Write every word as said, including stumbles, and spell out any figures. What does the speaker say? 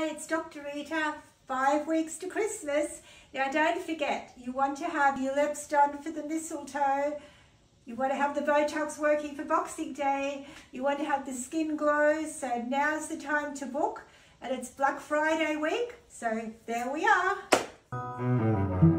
it's Doctor Rita, five weeks to Christmas. Now don't forget, you want to have your lips done for the mistletoe, you want to have the Botox working for Boxing Day, you want to have the skin glow, so now's the time to book, and it's Black Friday week, so there we are.